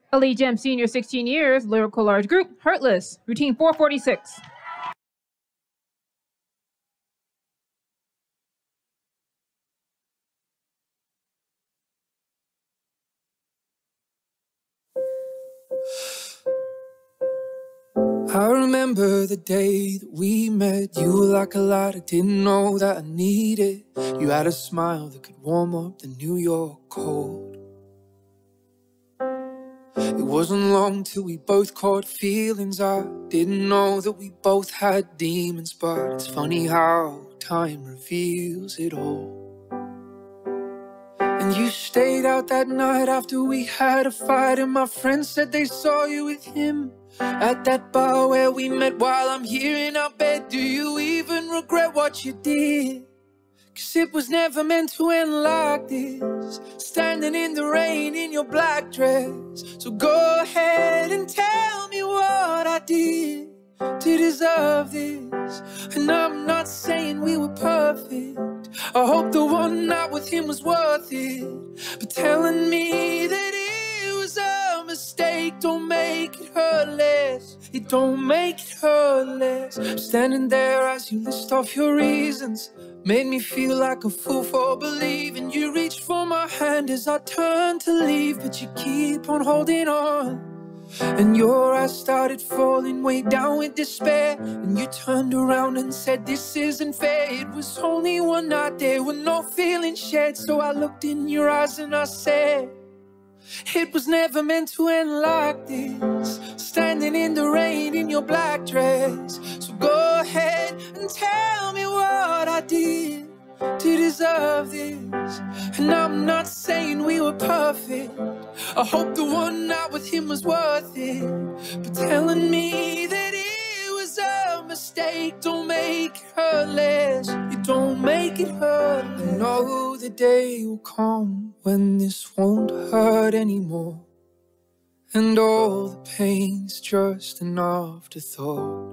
Elite Gem Senior 16 years, Lyrical Large Group, Heartless, routine 446. I remember the day that we met. You were like a light I didn't know that I needed. You had a smile that could warm up the New York cold. It wasn't long till we both caught feelings. I didn't know that we both had demons, but it's funny how time reveals it all. And you stayed out that night after we had a fight, and my friends said they saw you with him at that bar where we met. While I'm here in our bed, do you even regret what you did? 'Cause it was never meant to end like this, standing in the rain in your black dress. So go ahead and tell me what I did to deserve this. And I'm not saying we were perfect, I hope the one night with him was worth it. But telling me that it was a mistake don't make it hurt less. It don't make it hurt less. I'm standing there as you list off your reasons. Made me feel like a fool for believing. You reached for my hand as I turned to leave, but you keep on holding on. And your eyes started falling way down with despair, and you turned around and said, this isn't fair. It was only one night, there were no feelings shared. So I looked in your eyes and I said, it was never meant to end like this, standing in the rain in your black dress. So go ahead and tell me what I did to deserve this. And I'm not saying we were perfect, I hope the one night with him was worth it. But telling me that it was a mistake don't make it hurt less. It don't make it hurt less. I know the day will come when this won't hurt anymore, and all the pain's just an afterthought.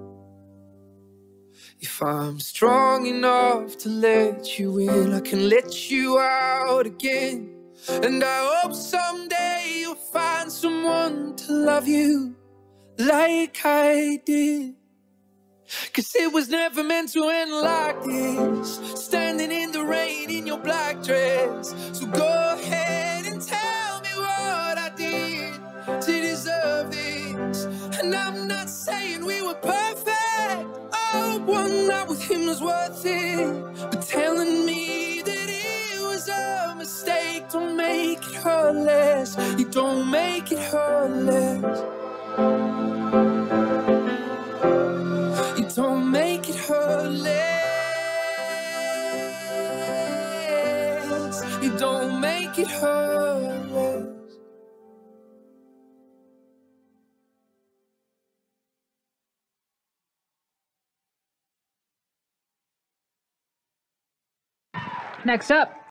If I'm strong enough to let you in, I can let you out again. And I hope someday you'll find someone to love you like I did. 'Cause it was never meant to end like this, standing in the rain in your black dress. So go ahead and tell me what I did to deserve this. And I'm not saying we were perfect, oh, one night with him was worth it. But telling me that it was a mistake don't make it hurt less. You don't make it hurt less. You don't make it hurt less. You don't make it hurt less. Next up,